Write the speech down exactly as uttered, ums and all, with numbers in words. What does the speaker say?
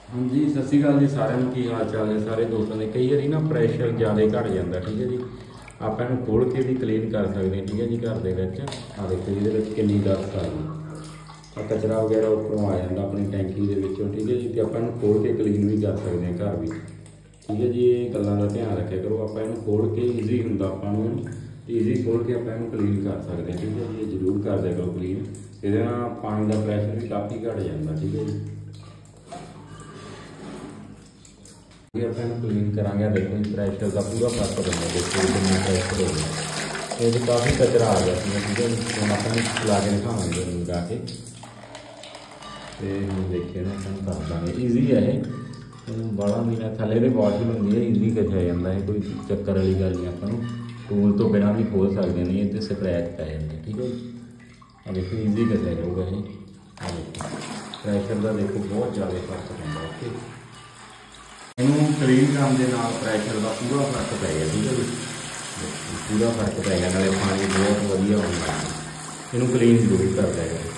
हाँ जी, सत श्री अकाल जी सारिਆਂ ਨੂੰ। ਕੀ ਹਾਲ ਚਾਲ ਨੇ ਸਾਰੇ ਦੋਸਤਾਂ ਦੇ। ਕਈ ਵਾਰੀ ਨਾ ਪ੍ਰੈਸ਼ਰ ਜ਼ਿਆਦਾ ਘਟ ਜਾਂਦਾ, ਠੀਕ ਹੈ ਜੀ। ਆਪਾਂ ਇਹਨੂੰ ਖੋਲ੍ਹ ਕੇ ਵੀ ਕਲੀਨ ਕਰ ਸਕਦੇ ਹਾਂ, ਠੀਕ ਹੈ ਜੀ। ਘਰ ਦੇ ਵਿੱਚ ਆ ਦੇਖੋ ਇਹਦੇ ਵਿੱਚ ਕਿੰਨੀ ਡਸਟ ਆ ਗਈ, ਆ ਕਚਰਾ ਵਗੈਰਾ ਉੱਪਰੋਂ ਆ ਜਾਂਦਾ ਆਪਣੀ ਟੈਂਕੀ ਦੇ ਵਿੱਚੋਂ, ਠੀਕ ਹੈ ਜੀ। ਅਤੇ ਆਪਾਂ ਇਹਨੂੰ ਖੋਲ੍ਹ ਕੇ ਕਲੀਨ ਵੀ ਕਰ ਸਕਦੇ ਹਾਂ ਘਰ ਵੀ, ਠੀਕ ਹੈ ਜੀ। ਇਹ ਗੱਲਾਂ ਦਾ ਧਿਆਨ ਰੱਖਿਆ ਕਰੋ। ਆਪਾਂ ਇਹਨੂੰ ਖੋਲ੍ਹ ਕੇ ਈਜ਼ੀ ਹੁੰਦਾ ਆਪਾਂ ਨੂੰ, ਈਜ਼ੀ ਖੋਲ੍ਹ ਕੇ ਆਪਾਂ ਇਹਨੂੰ ਕਲੀਨ ਕਰ ਸਕਦੇ ਹਾਂ, ਠੀਕ ਹੈ ਜੀ। ਇਹ ਜ਼ਰੂਰ ਕਰ ਦਿਆ ਕਰੋ ਕਲੀਨ, ਇਹਦੇ ਨਾਲ ਪਾਣੀ ਦਾ ਪ੍ਰੈਸ਼ਰ ਵੀ ਕਾਫੀ ਘੱਟ ਜਾਂਦਾ, ਠੀਕ ਹੈ ਜੀ। ये अपन क्लीन करा देखो जी, प्रैशर का पूरा फर्क बनता। देखो कितना प्रैशर हो गया, ये काफ़ी कचरा आ गया, ठीक है। हम अपन चला के दिखावे लगा के, देखिए ना अपन कर देंगे। ईजी है ये, बड़ा महीना थले तो वॉशिंग होंगी है, ईजी कचा जाता है, कोई चक्कर वाली गल नहीं। अपन टूल तो बिना भी खोल सकते नहीं, इतने स्क्रैच पै जाते, ठीक है जी। आ देखो ईजी कचा जाऊगा ये, आ देखो प्रैशर का देखो बहुत ज़्यादा फर्क पैंदा। ओके, ਇਹਨੂੰ ਕਲੀਨ ਕਰਨ ਦੇ ਨਾਲ ਪ੍ਰੈਸ਼ਰ ਦਾ ਪੂਰਾ ਫਰਕ ਪੈ ਗਿਆ, ਠੀਕ ਹੈ ਜੀ। ਪੂਰਾ ਫਰਕ ਪੈ ਗਿਆ, ਨਾਲੇ ਪਾਣੀ ਬਹੁਤ ਵਧੀਆ ਹੁੰਦਾ। ਇਹਨੂੰ ਕਲੀਨ ਜ਼ਰੂਰ ਕਰ ਦਿਆ ਕਰੋ।